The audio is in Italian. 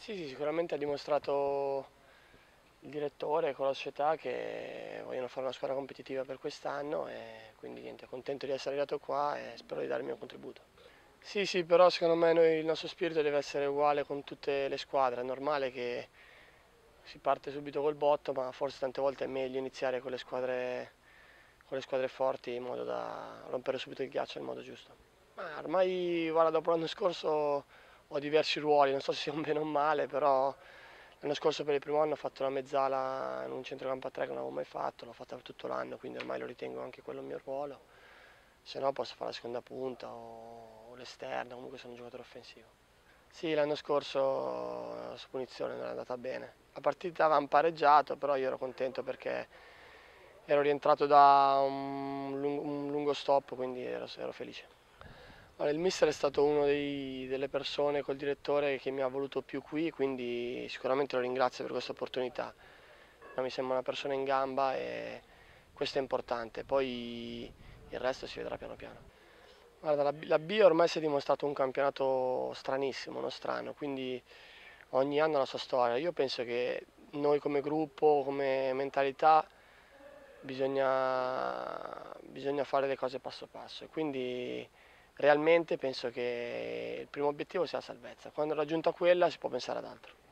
Sì, sì, sicuramente ha dimostrato il direttore con la società che vogliono fare una squadra competitiva per quest'anno e quindi niente, contento di essere arrivato qua e spero di dare il mio contributo. Sì, sì, però secondo me il nostro spirito deve essere uguale con tutte le squadre, è normale che si parte subito col botto, ma forse tante volte è meglio iniziare con le squadre forti in modo da rompere subito il ghiaccio nel modo giusto. Ma ormai, guarda, dopo l'anno scorso ho diversi ruoli, non so se sia un bene o un male, però l'anno scorso per il primo anno ho fatto una mezzala in un centrocampo a 3 che non avevo mai fatto, l'ho fatta per tutto l'anno, quindi ormai lo ritengo anche quello il mio ruolo. Se no posso fare la seconda punta o l'esterno, comunque sono un giocatore offensivo. Sì, l'anno scorso su punizione non è andata bene. La partita avevamo pareggiato, però io ero contento perché ero rientrato da un lungo stop, quindi ero felice. Allora, il mister è stato uno delle persone col direttore che mi ha voluto più qui, quindi sicuramente lo ringrazio per questa opportunità. Mi sembra una persona in gamba e questo è importante, poi il resto si vedrà piano piano. Guarda, la B ormai si è dimostrato un campionato stranissimo, non strano, quindi ogni anno ha la sua storia. Io penso che noi come gruppo, come mentalità, bisogna fare le cose passo passo. E quindi realmente penso che il primo obiettivo sia la salvezza. Quando raggiunta quella si può pensare ad altro.